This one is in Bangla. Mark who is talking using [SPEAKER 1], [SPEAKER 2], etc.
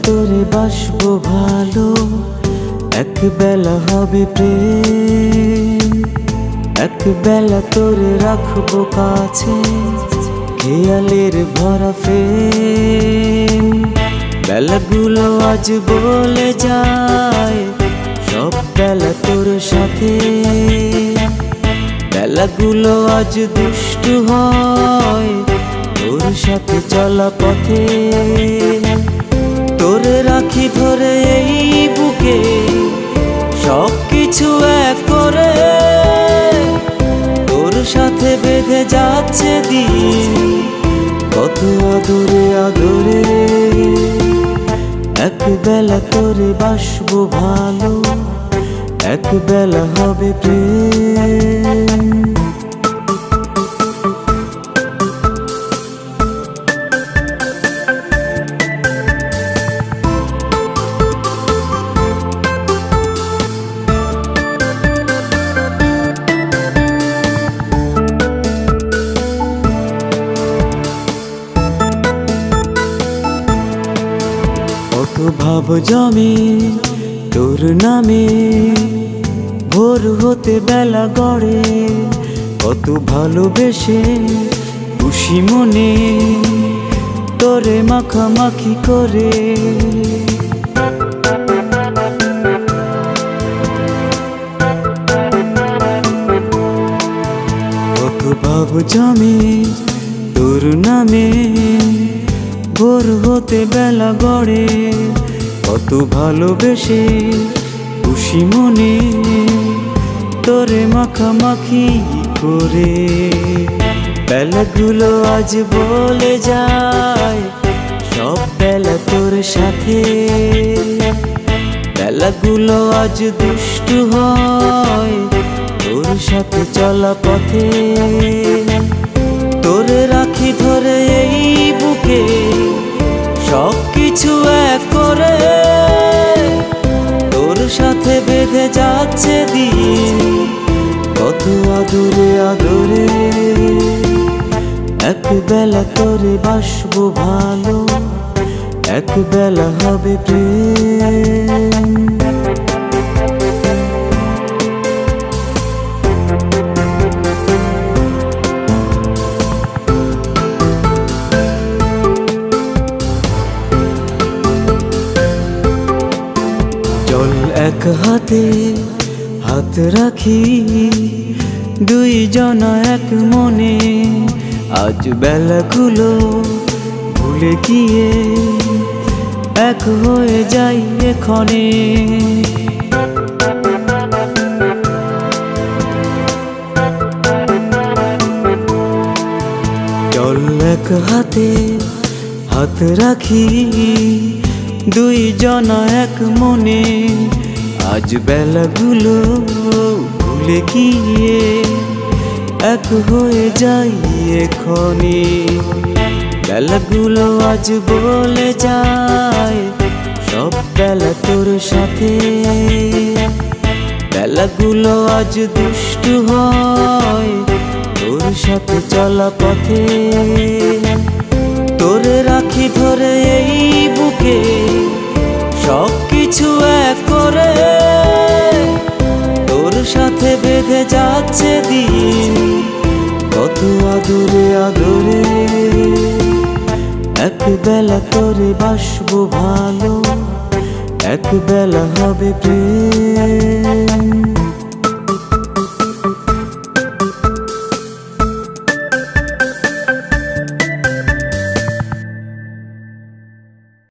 [SPEAKER 1] তোরে বাসবো ভালো, এক বেলা হবে প্রেম। এক বেলা তোরে রাখবো কাছে, খেয়ালের ভরা ফ্রেম। বেলাগুলো আজ বলে যায় সব বেলা তোর সাথে, বেলাগুলো আজ দুষ্টু হয় তোর সাথে চলা পথে। তোরে রাখি ধরে এই বুকে সব কিছু এক করে, তোর সাথে বেঁধে যাচ্ছে দিন কত আদরে আদরে। এক বেলা তোরে বাসবো ভালো, এক বেলা হবে প্রেম। কত ভাব জমে তোর নামে, ভোর হতে বেলা গড়ে। কত ভালোবেসে খুশি মনে তোরে মাখামাখি করে। কত ভাব জমে তোর নামে, ভোর হতে বেলা গড়ে। কত ভালোবেসে খুশি মনে তোরে মাখামাখি করে। বেলাগুলো আজ বলে যায় সব বেলা তোর সাথে, বেলাগুলো আজ দুষ্টু হয় তোর সাথে চলা পথে। তোরে রাখি ধরে এই বুকে সব কিছু এক করে, তোর সাথে বেঁধে যাচ্ছে দিন কত আদরে আদরে। এক বেলা তোরে বাসবো ভালো, এক বেলা হবে প্রেম। চল এক হাতে হাত রাখি, দুইজনা এক মনে। আজ বেলাগুলো ভুলে গিয়ে এক হয়ে যাই এক্ষণে। চল এক হাতে হাত রাখি, দুইজনা এক মনে। আজ বেলাগুলো ভুলে গিয়ে এক হয়ে যাই এক্ষণে। বেলাগুলো আজ বলে যায় সব বেলা তোর সাথে, বেলাগুলো আজ দুষ্টু হয় তোর সাথে চলা পথে। তোরে রাখি ধরে এই বুকে সব কিছু এক করে, তোর সাথে বেঁধে যাচ্ছে দিন কত আদরে আদরে। এক বেলা তোরে বাসবো ভালো, এক বেলা হবে প্রেম।